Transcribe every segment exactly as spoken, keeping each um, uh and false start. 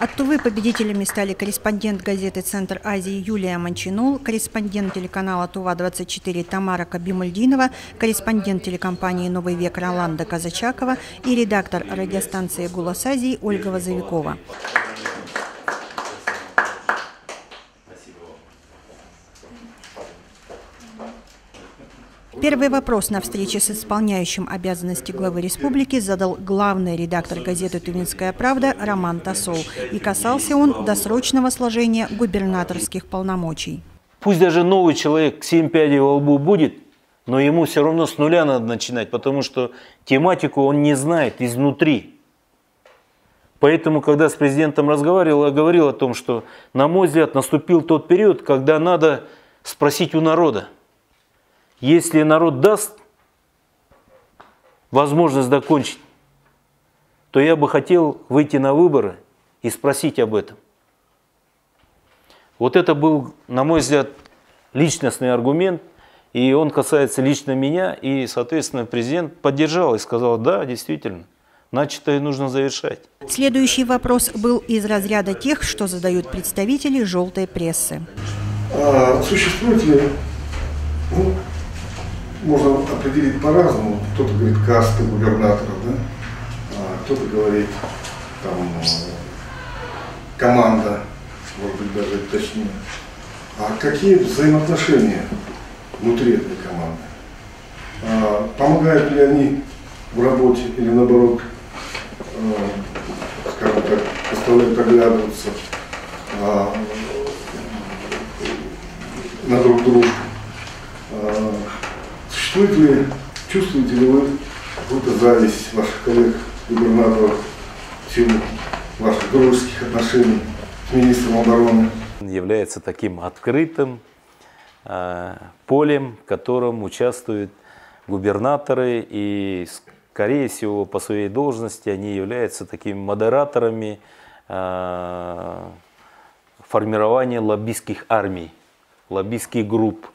От Тувы победителями стали корреспондент газеты «Центр Азии» Юлия Мончинул, корреспондент телеканала Тува двадцать четыре Тамара Кабимульдинова, корреспондент телекомпании «Новый век» Роланда Казачакова и редактор радиостанции «Голос Азии» Ольга Возовикова. Первый вопрос на встрече с исполняющим обязанности главы республики задал главный редактор газеты «Тувинская правда» Роман Тасол. И касался он досрочного сложения губернаторских полномочий. Пусть даже новый человек семь пядей во лбу будет, но ему все равно с нуля надо начинать, потому что тематику он не знает изнутри. Поэтому, когда с президентом разговаривал, я говорил о том, что, на мой взгляд, наступил тот период, когда надо спросить у народа. Если народ даст возможность закончить, то я бы хотел выйти на выборы и спросить об этом. Вот это был, на мой взгляд, личностный аргумент, и он касается лично меня, и, соответственно, президент поддержал и сказал: да, действительно, начатое нужно завершать. Следующий вопрос был из разряда тех, что задают представители желтой прессы. А существует ли, ну, можно определить по-разному, кто-то говорит касты губернаторов, да? А кто-то говорит там команда, может быть даже точнее. А какие взаимоотношения внутри этой команды? А помогают ли они в работе или наоборот, а, скажем так, заставляют оглядываться а, на друг друга? А, Существует ли, чувствуете ли вы какую-то зависть ваших коллег-губернаторов в силу ваших дружеских отношений с министром обороны? Является таким открытым э, полем, в котором участвуют губернаторы, и, скорее всего, по своей должности они являются такими модераторами э, формирования лоббистских армий, лоббистских групп.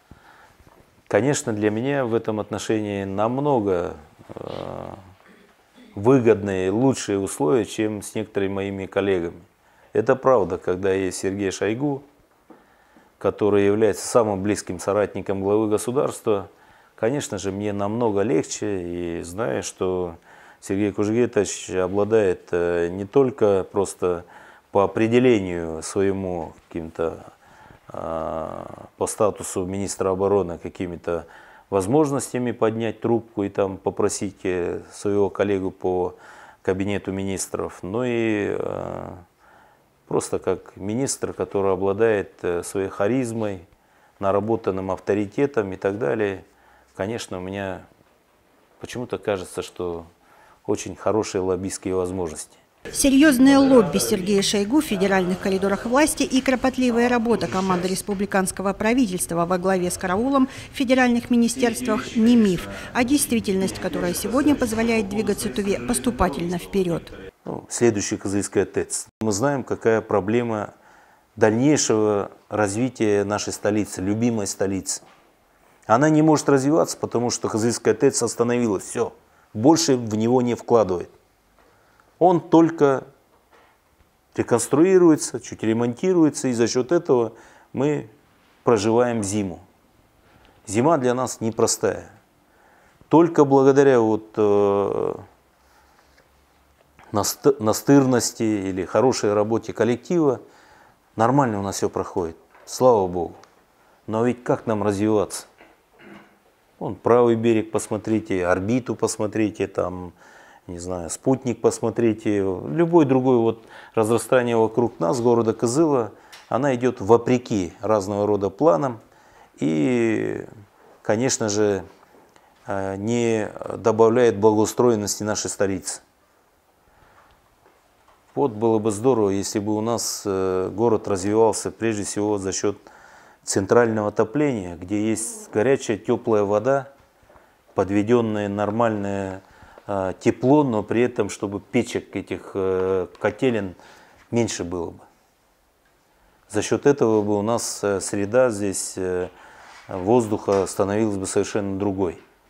Конечно, для меня в этом отношении намного э, выгодные, лучшие условия, чем с некоторыми моими коллегами. Это правда, когда есть Сергей Шойгу, который является самым близким соратником главы государства, конечно же, мне намного легче, и знаю, что Сергей Кужегетович обладает э, не только просто по определению своему каким-то по статусу министра обороны какими-то возможностями поднять трубку и там попросить своего коллегу по кабинету министров, но и э, просто как министр, который обладает своей харизмой, наработанным авторитетом и так далее. Конечно, у меня почему-то кажется, что очень хорошие лоббистские возможности. Серьезное лобби Сергея Шойгу в федеральных коридорах власти и кропотливая работа команды республиканского правительства во главе с караулом в федеральных министерствах не миф, а действительность, которая сегодня позволяет двигаться Туве поступательно вперед. Ну, следующий Кызыльская ТЭЦ. Мы знаем, какая проблема дальнейшего развития нашей столицы, любимой столицы. Она не может развиваться, потому что Кызыльская ТЭЦ остановилась. Все, больше в него не вкладывает. Он только реконструируется, чуть ремонтируется, и за счет этого мы проживаем зиму. Зима для нас непростая. Только благодаря вот, э, настырности или хорошей работе коллектива нормально у нас все проходит. Слава Богу. Но ведь как нам развиваться? Вон, правый берег посмотрите, орбиту посмотрите, там... не знаю, спутник посмотрите, любой другой вот разрастание вокруг нас, города Кызыла, она идет вопреки разного рода планам и, конечно же, не добавляет благоустроенности нашей столицы. Вот было бы здорово, если бы у нас город развивался прежде всего за счет центрального отопления, где есть горячая, теплая вода, подведенная нормальная тепло, но при этом, чтобы печек этих котелен меньше было бы. За счет этого бы у нас среда здесь воздуха становилась бы совершенно другой.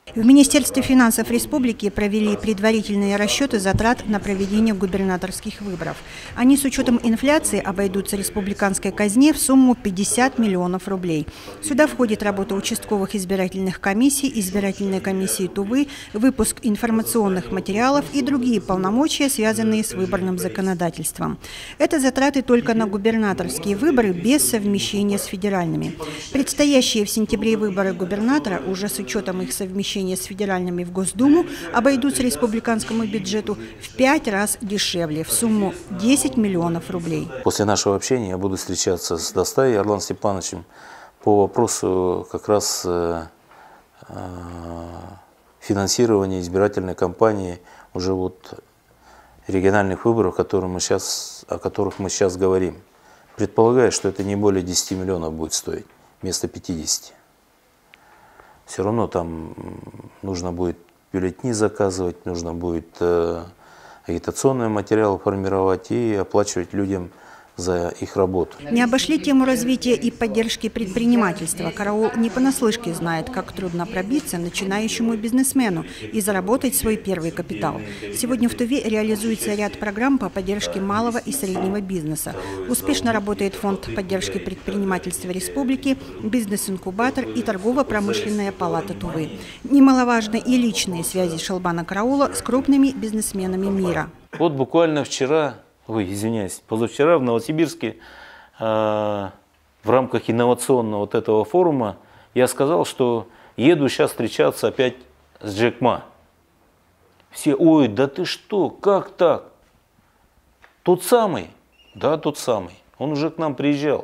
В Министерстве финансов республики провели предварительные расчеты затрат на проведение губернаторских выборов. Они с учетом инфляции обойдутся республиканской казне в сумму пятьдесят миллионов рублей. Сюда входит работа участковых избирательных комиссий, избирательной комиссии Тувы, выпуск информационных материалов и другие полномочия, связанные с выборным законодательством. Это затраты только на губернаторские выборы без совмещения с федеральными. Предстоящие в сентябре выборы губернатора уже с учетом их совмещения с федеральными в Госдуму обойдутся республиканскому бюджету в пять раз дешевле, в сумму десять миллионов рублей. После нашего общения я буду встречаться с Достай Орланом Степановичем по вопросу как раз э, э, финансирования избирательной кампании уже вот региональных выборов, которые мы сейчас, о которых мы сейчас говорим. Предполагаю, что это не более десяти миллионов будет стоить вместо пятидесяти. Все равно там нужно будет бюллетени заказывать, нужно будет э, агитационный материал формировать и оплачивать людям за их работу. Не обошли тему развития и поддержки предпринимательства. Караул не понаслышке знает, как трудно пробиться начинающему бизнесмену и заработать свой первый капитал. Сегодня в Туве реализуется ряд программ по поддержке малого и среднего бизнеса. Успешно работает фонд поддержки предпринимательства республики, бизнес-инкубатор и торгово-промышленная палата Тувы. Немаловажны и личные связи Шалбана Караула с крупными бизнесменами мира. Вот буквально вчера... Ой, извиняюсь, позавчера в Новосибирске э, в рамках инновационного вот этого форума я сказал, что еду сейчас встречаться опять с Джек Ма. Все, ой, да ты что, как так? Тот самый? Да, тот самый. Он уже к нам приезжал.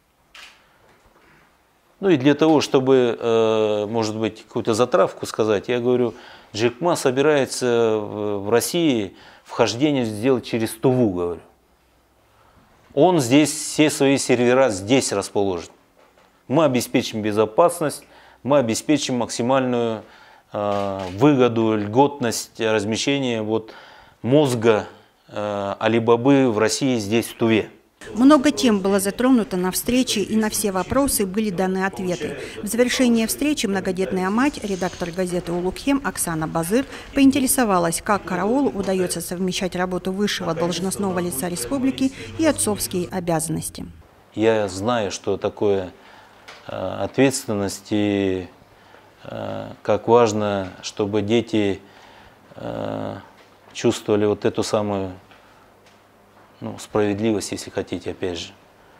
Ну и для того, чтобы, э, может быть, какую-то затравку сказать, я говорю, Джек Ма собирается в, в России вхождение сделать через Туву, говорю. Он здесь, все свои сервера здесь расположит. Мы обеспечим безопасность, мы обеспечим максимальную э, выгоду, льготность размещения вот, мозга э, Алибабы в России здесь, в Туве. Много тем было затронуто на встрече, и на все вопросы были даны ответы. В завершение встречи многодетная мать, редактор газеты «Улукхем» Оксана Базыр поинтересовалась, как Караулу удается совмещать работу высшего должностного лица республики и отцовские обязанности. Я знаю, что такое э, ответственность и э, как важно, чтобы дети э, чувствовали вот эту самую Ну, справедливость, если хотите, опять же.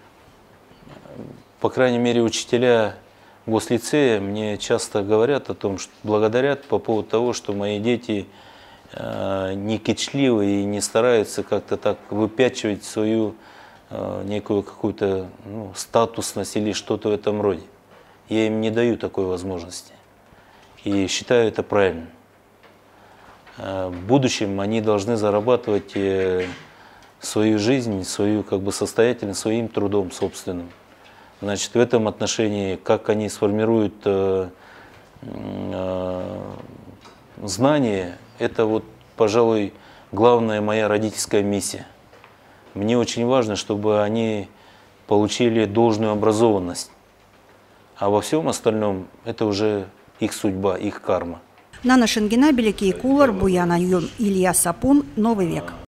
По крайней мере, учителя гослицея мне часто говорят о том, что благодарят по поводу того, что мои дети э, не кичливы и не стараются как-то так выпячивать свою э, некую какую-то ну, статусность или что-то в этом роде. Я им не даю такой возможности. И считаю это правильным. Э, в будущем они должны зарабатывать э, свою жизнь, свою как бы состоятельность своим трудом собственным. Значит, в этом отношении, как они сформируют э, э, знания, это вот, пожалуй, главная моя родительская миссия. Мне очень важно, чтобы они получили должную образованность, а во всем остальном это уже их судьба, их карма. Нана Шенгина, Беляки Кулар, Буяна Юм, Илья Сапун, Новый век.